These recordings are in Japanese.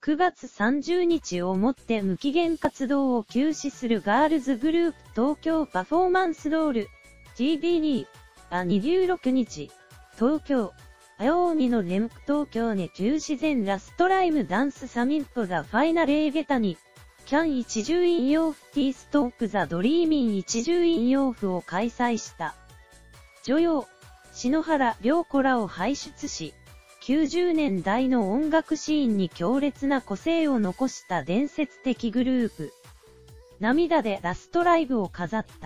9月30日をもって無期限活動を休止するガールズグループ東京パフォーマンスドール TBD が26日、東京、あようにのレムク東京ね旧自然ラストライムダンスサミットがファイナルエーゲタに、キャン一重引用フティーストークザドリーミン一重引用フを開催した。女優、篠原涼子らを輩出し、90年代の音楽シーンに強烈な個性を残した伝説的グループ。涙でラストライブを飾った。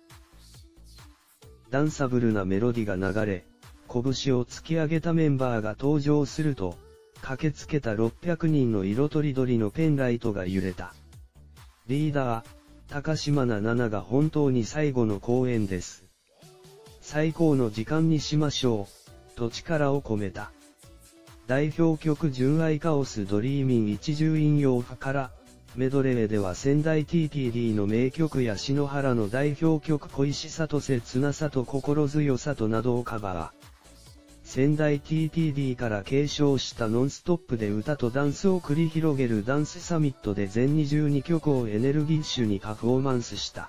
ダンサブルなメロディが流れ、拳を突き上げたメンバーが登場すると、駆けつけた600人の色とりどりのペンライトが揺れた。リーダー、高島菜奈が本当に最後の公演です。最高の時間にしましょう、と力を込めた。代表曲純愛カオスドリーミン一重引用譜から、メドレーでは仙台 TTD の名曲や篠原の代表曲恋しさと切なさと心強さとなどをカバー。仙台 TTD から継承したノンストップで歌とダンスを繰り広げるダンスサミットで全22曲をエネルギッシュにパフォーマンスした。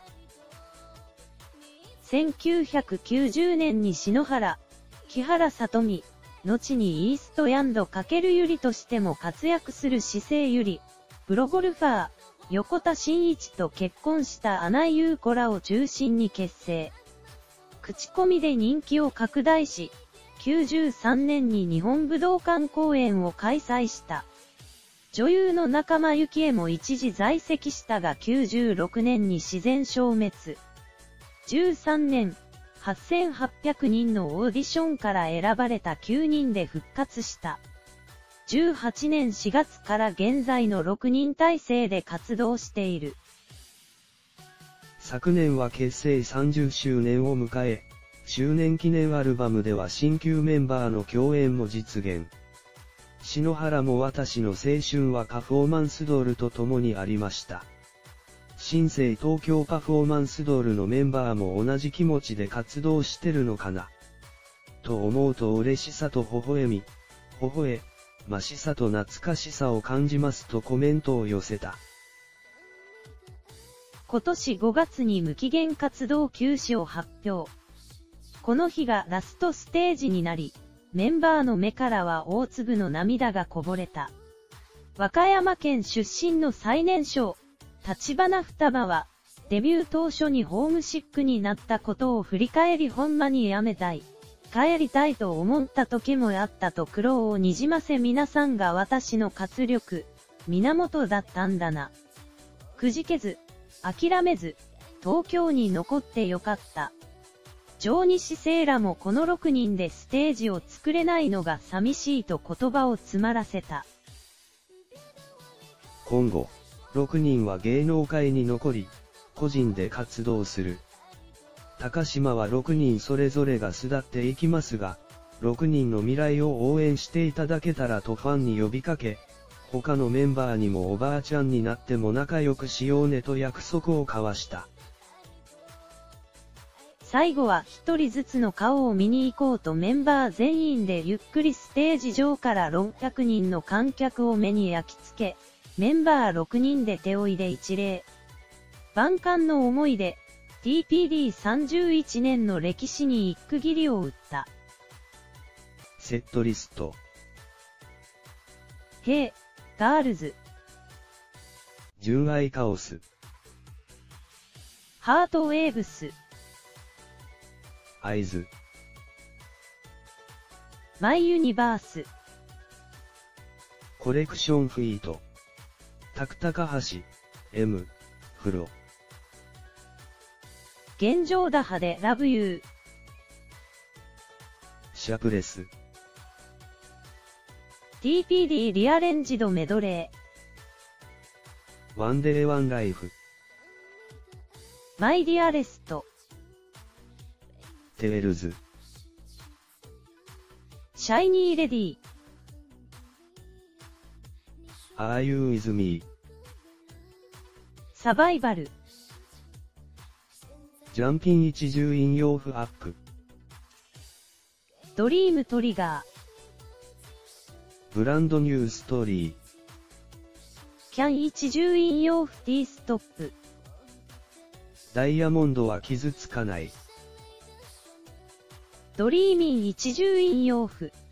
1990年に篠原、木原さとみ、後にイーストヤンド×ゆりとしても活躍する姿勢ゆり、プロゴルファー、横田真一と結婚した穴井優子らを中心に結成。口コミで人気を拡大し、93年に日本武道館公演を開催した。女優の仲間由紀恵も一時在籍したが96年に自然消滅。13年、8800人のオーディションから選ばれた9人で復活した。18年4月から現在の6人体制で活動している。 昨年は結成30周年を迎え、周年記念アルバムでは新旧メンバーの共演も実現。篠原も私の青春はパフォーマンスドールと共にありました。新生東京パフォーマンスドールのメンバーも同じ気持ちで活動してるのかな。と思うと嬉しさと微笑み、微笑ましさと懐かしさを感じますとコメントを寄せた。 今年5月に無期限活動休止を発表。この日がラストステージになり、メンバーの目からは大粒の涙がこぼれた。和歌山県出身の最年少、橘双葉は、デビュー当初にホームシックになったことを振り返りほんまにやめたい。帰りたいと思った時もあったと苦労をにじませ皆さんが私の活力、源だったんだな。くじけず、諦めず、東京に残ってよかった。上西聖らもこの6人でステージを作れないのが寂しいと言葉を詰まらせた。 今後、6人は芸能界に残り、個人で活動する。高島は6人それぞれが巣立っていきますが、6人の未来を応援していただけたらとファンに呼びかけ、他のメンバーにもおばあちゃんになっても仲良くしようねと約束を交わした。 最後は一人ずつの顔を見に行こうとメンバー全員でゆっくりステージ上から600人の観客を目に焼き付け、メンバー6人で手を入れ一礼。万感の思いで、TPD31 年の歴史に一区切りを打った。 セットリスト。 Hey、ガールズ。 純愛カオス。 ハートウェーブス。 アイズ。 マイユニバース。 コレクションフィート。タクタカ橋、M、フロ。 現状打破でラブユー。 シャプレス。 TPD リアレンジドメドレー。ワンデーワンライフ。 マイディアレスト。 テールズ。 シャイニーレディ。 Are You With Me。 サバイバル。 ジャンピン一重引用譜アップ。 ドリームトリガー。 ブランドニューストーリー。 キャン一重引用フティーストップ。 ダイヤモンドは傷つかない。 ドリーミン一重引用フ。